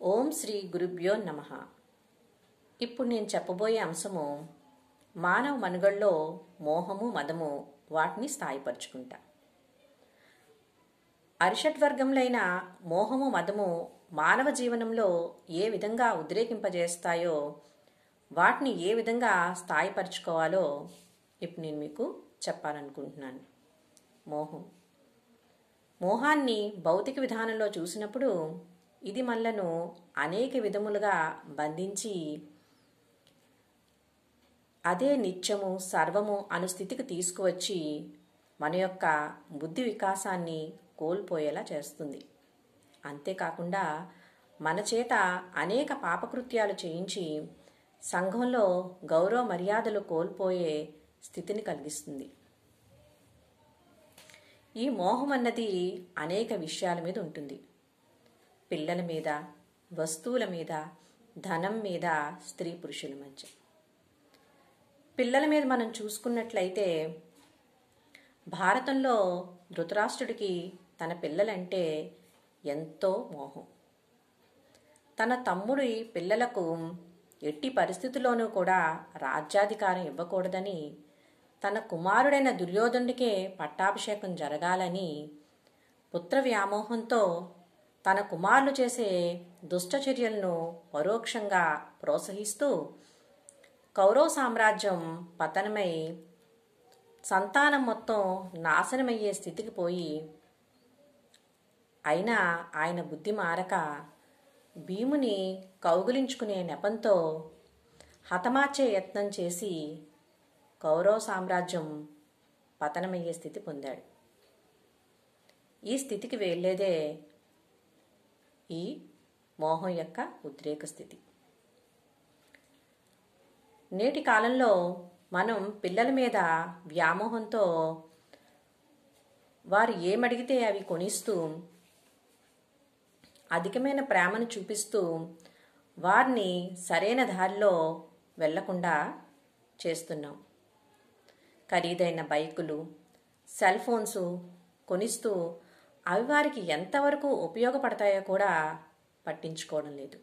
ఓం శ్రీ గురుభ్యో నమః. ఇప్పుడు నేను చెప్పబోయే అంశము మానవ మనుగడలో మోహము మదము వాటిని స్థాయిపరుచుకుంటా. అరిషడ్వర్గములైన మోహము మదము మానవ జీవనంలో ఏ విధంగా ఉద్రేకింపజేస్తాయో వాటిని ఏ విధంగా స్థాయిపరుచుకోవాలో ఇప్పుడు నేను మీకు చెప్పాలనుకుంటున్నాను. మోహాన్ని భౌతిక విధానంలో చూసినప్పుడు ఇది మనలను అనేక విధములుగా బంధించి అదే నిత్యము సర్వము అను స్థితికి తీసుకువచ్చి మన యొక్క బుద్ధి వికాసాన్ని కోల్పోయేలా చేస్తుంది. అంతేకాకుండా మన చేత అనేక పాపకృత్యాలు చేయించి సంఘంలో గౌరవ మర్యాదలు కోల్పోయే స్థితిని కలిగిస్తుంది. ఈ మోహం అన్నది అనేక విషయాల మీద ఉంటుంది. పిల్లల మీద, వస్తువుల మీద, ధనం మీద, స్త్రీ పురుషుల మధ్య. పిల్లల మీద మనం చూసుకున్నట్లయితే భారతంలో ధృతరాష్ట్రుడికి తన పిల్లలంటే ఎంతో మోహం. తన తమ్ముడి పిల్లలకు ఎట్టి పరిస్థితుల్లోనూ కూడా రాజ్యాధికారం ఇవ్వకూడదని, తన కుమారుడైన దుర్యోధనుడికే పట్టాభిషేకం జరగాలని పుత్ర వ్యామోహంతో తన కుమారులు చేసే దుష్టచర్యలను పరోక్షంగా ప్రోత్సహిస్తూ కౌరవ సామ్రాజ్యం పతనమై సంతానం మొత్తం నాశనమయ్యే స్థితికి పోయి, అయినా ఆయన బుద్ధి మారక భీముని కౌగిలించుకునే నెపంతో హతమార్చే యత్నం చేసి కౌరవ సామ్రాజ్యం పతనమయ్యే స్థితి పొందాడు. ఈ స్థితికి వెళ్ళేదే ఈ మోహం యొక్క ఉద్రేక స్థితి. నేటి కాలంలో మనం పిల్లల మీద వ్యామోహంతో వారు ఏమడిగితే అవి కొనిస్తూ అధికమైన ప్రేమను చూపిస్తూ వారిని సరైన దారిలో వెళ్లకుండా చేస్తున్నాం. ఖరీదైన బైకులు, సెల్ ఫోన్స్ కొనిస్తూ అవి వారికి ఎంతవరకు ఉపయోగపడతాయో కూడా పట్టించుకోవడం లేదు.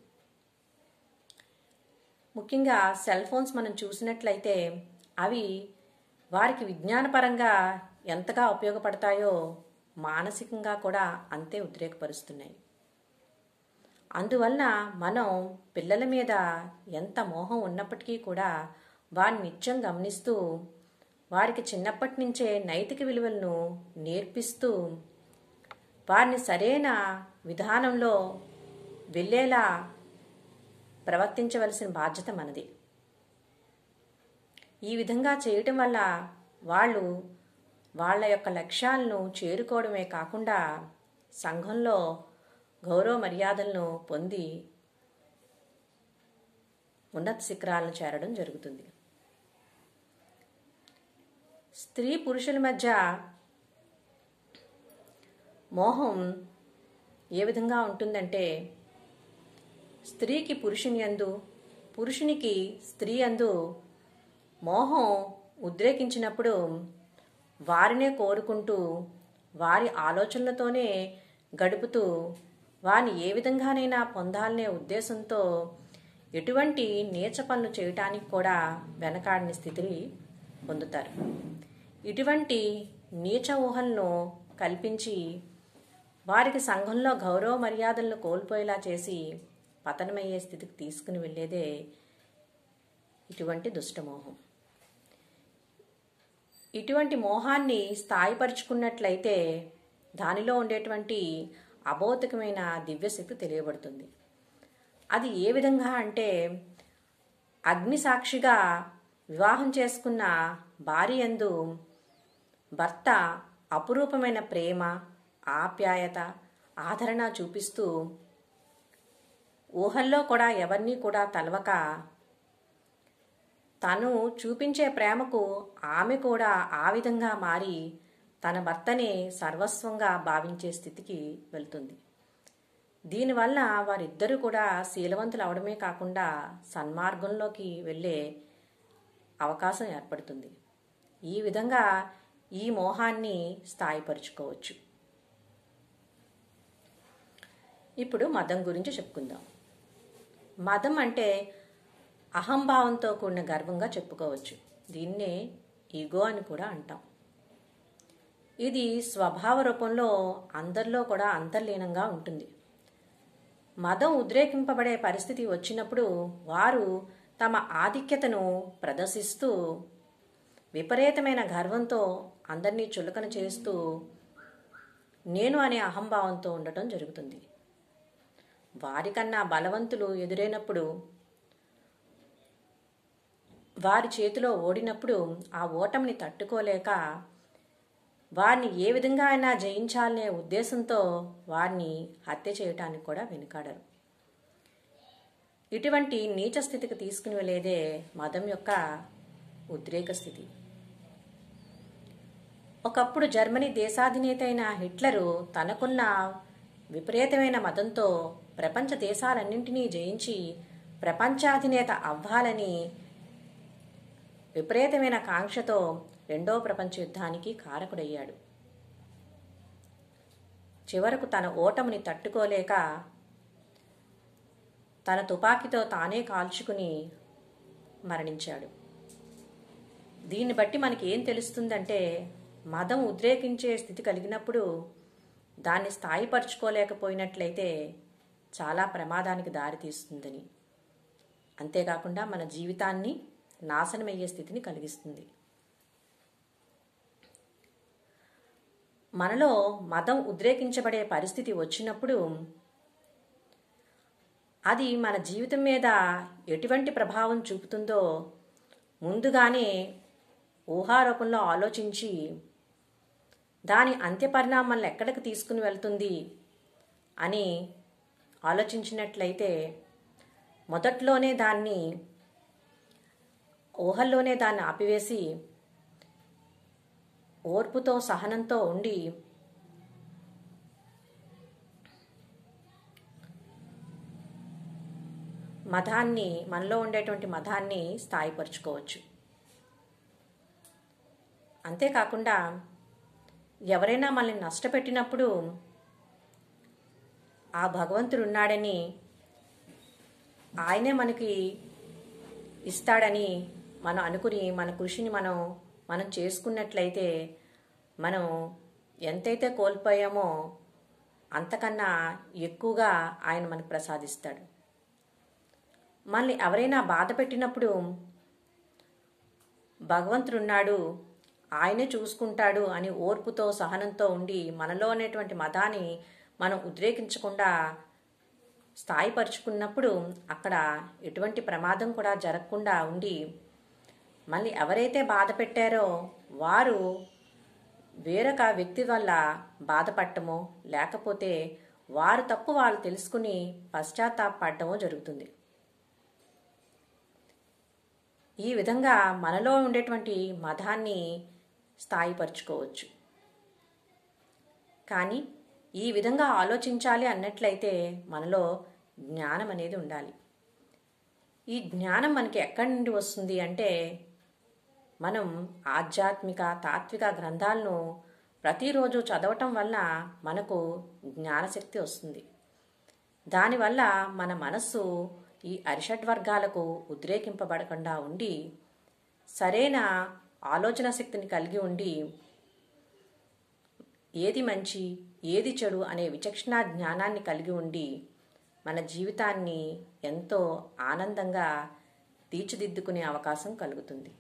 ముఖ్యంగా సెల్ ఫోన్స్ మనం చూసినట్లయితే అవి వారికి విజ్ఞానపరంగా ఎంతగా ఉపయోగపడతాయో మానసికంగా కూడా అంతే ఉద్రేకపరుస్తున్నాయి. అందువలన మనం పిల్లల మీద ఎంత మోహం ఉన్నప్పటికీ కూడా వారిని నిత్యం గమనిస్తూ వారికి చిన్నప్పటి నుంచే నైతిక విలువలను నేర్పిస్తూ వారిని సరైన విధానంలో వెళ్ళేలా ప్రవర్తించవలసిన బాధ్యత మనది. ఈ విధంగా చేయటం వల్ల వాళ్ళు వాళ్ళ యొక్క లక్ష్యాలను చేరుకోవడమే కాకుండా సంఘంలో గౌరవ మర్యాదలను పొంది ఉన్నత శిఖరాలను చేరడం జరుగుతుంది. స్త్రీ పురుషుల మధ్య మోహం ఏ విధంగా ఉంటుందంటే, స్త్రీకి పురుషుని యందు, పురుషునికి స్త్రీ యందు మోహం ఉద్రేకించినప్పుడు వారినే కోరుకుంటూ వారి ఆలోచనలతోనే గడుపుతూ వారిని ఏ విధంగానైనా పొందాలనే ఉద్దేశంతో ఎటువంటి నీచ పనులు చేయటానికి కూడా వెనకాడని స్థితిని పొందుతారు. ఇటువంటి నీచ ఊహలను కల్పించి వారికి సంఘంలో గౌరవ మర్యాదలను కోల్పోయేలా చేసి పతనమయ్యే స్థితికి తీసుకుని వెళ్ళేదే ఇటువంటి దుష్టమోహం. ఇటువంటి మోహాన్ని స్థాయిపరుచుకున్నట్లయితే దానిలో ఉండేటువంటి అభౌతికమైన దివ్యశక్తి తెలియబడుతుంది. అది ఏ విధంగా అంటే, అగ్ని సాక్షిగా వివాహం చేసుకున్న భార్య యందు భర్త అపురూపమైన ప్రేమ, ఆప్యాయత, ఆదరణ చూపిస్తూ ఊహల్లో కూడా ఎవరినీ కూడా తలవక తను చూపించే ప్రేమకు ఆమె కూడా ఆ విధంగా మారి తన భర్తనే సర్వస్వంగా భావించే స్థితికి వెళ్తుంది. దీనివల్ల వారిద్దరూ కూడా శీలవంతులు అవడమే కాకుండా సన్మార్గంలోకి వెళ్ళే అవకాశం ఏర్పడుతుంది. ఈ విధంగా ఈ మోహాన్ని స్థాయిపరుచుకోవచ్చు. ఇప్పుడు మదం గురించి చెప్పుకుందాం. మదం అంటే అహంభావంతో కూడిన గర్వంగా చెప్పుకోవచ్చు. దీన్నే ఈగో అని కూడా అంటాం. ఇది స్వభావ రూపంలో అందరిలో కూడా అంతర్లీనంగా ఉంటుంది. మదం ఉద్రేకింపబడే పరిస్థితి వచ్చినప్పుడు వారు తమ ఆధిక్యతను ప్రదర్శిస్తూ విపరీతమైన గర్వంతో అందరినీ చులకన చేస్తూ నేను అనే అహంభావంతో ఉండటం జరుగుతుంది. వారికన్నా బలవంతులు ఎదురైనప్పుడు, వారి చేతిలో ఓడినప్పుడు ఆ ఓటమిని తట్టుకోలేక వారిని ఏ విధంగా అయినా జయించాలనే ఉద్దేశంతో వారిని హత్య చేయటానికి కూడా వెనుకాడరు. ఇటువంటి నీచ స్థితికి తీసుకుని వెళ్ళేదే మదం యొక్క ఉద్రేక స్థితి. ఒకప్పుడు జర్మనీ దేశాధినేత అయిన హిట్లరు తనకున్న విపరీతమైన మదంతో ప్రపంచ దేశాలన్నింటినీ జయించి ప్రపంచాధినేత అవ్వాలని విపరీతమైన కాంక్షతో రెండో ప్రపంచ యుద్ధానికి కారకుడయ్యాడు. చివరకు తన ఓటమిని తట్టుకోలేక తన తుపాకీతో తానే కాల్చుకుని మరణించాడు. దీన్ని బట్టి మనకి ఏం తెలుస్తుందంటే, మదం ఉద్రేకించే స్థితి కలిగినప్పుడు దాన్ని స్థాయిపరచుకోలేకపోయినట్లయితే చాలా ప్రమాదానికి దారితీస్తుందని, అంతేకాకుండా మన జీవితాన్ని నాశనమయ్యే స్థితిని కలిగిస్తుంది. మనలో మదం ఉద్రేకించబడే పరిస్థితి వచ్చినప్పుడు అది మన జీవితం మీద ఎటువంటి ప్రభావం చూపుతుందో ముందుగానే ఊహారూపంలో ఆలోచించి దాని అంత్యపరిణామాలను ఎక్కడికి తీసుకుని వెళ్తుంది అని ఆలోచించినట్లయితే మొదట్లోనే దాన్ని ఊహల్లోనే దాన్ని ఆపివేసి ఓర్పుతో సహనంతో ఉండి మనలో ఉండేటువంటి మదాన్ని స్థాయిపరచుకోవచ్చు. అంతేకాకుండా ఎవరైనా మనల్ని నష్టపెట్టినప్పుడు ఆ భగవంతుడు ఉన్నాడని, ఆయనే మనకి ఇస్తాడని మనం అనుకుని మన కృషిని మనం చేసుకున్నట్లయితే మనం ఎంతైతే కోల్పోయామో అంతకన్నా ఎక్కువగా ఆయన మనకు ప్రసాదిస్తాడు. మనల్ని ఎవరైనా బాధ పెట్టినప్పుడు భగవంతుడున్నాడు, ఆయనే చూసుకుంటాడు అని ఓర్పుతో సహనంతో ఉండి మనలో అనేటువంటి మదాన్ని మనం ఉద్రేకించకుండా స్థాయిపరుచుకున్నప్పుడు అక్కడ ఎటువంటి ప్రమాదం కూడా జరగకుండా ఉండి, మళ్ళీ ఎవరైతే బాధ పెట్టారో వారు వేరొక వ్యక్తి వల్ల బాధపడటమో లేకపోతే వారు తప్పు వాళ్ళు తెలుసుకుని పశ్చాత్తాపడటమో జరుగుతుంది. ఈ విధంగా మనలో ఉండేటువంటి మదాన్ని స్థాయిపరచుకోవచ్చు. కానీ ఈ విధంగా ఆలోచించాలి అన్నట్లయితే మనలో జ్ఞానం అనేది ఉండాలి. ఈ జ్ఞానం మనకి ఎక్కడి నుండి వస్తుంది అంటే, మనం ఆధ్యాత్మిక తాత్విక గ్రంథాలను ప్రతిరోజు చదవటం వల్ల మనకు జ్ఞానశక్తి వస్తుంది. దానివల్ల మన మనస్సు ఈ అరిషడ్వర్గాలకు ఉద్రేకింపబడకుండా ఉండి సరైన ఆలోచన శక్తిని కలిగి ఉండి ఏది మంచి ఏది చెడు అనే విచక్షణ జ్ఞానాన్ని కలిగి ఉండి మన జీవితాన్ని ఎంతో ఆనందంగా తీర్చిదిద్దుకునే అవకాశం కలుగుతుంది.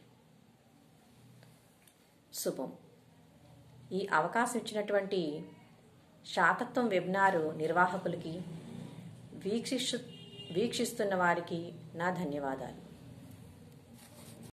శుభం. ఈ అవకాశం ఇచ్చినటువంటి శాతత్వం వెబినారు నిర్వాహకులకి వీక్షిస్తున్న వారికి నా ధన్యవాదాలు.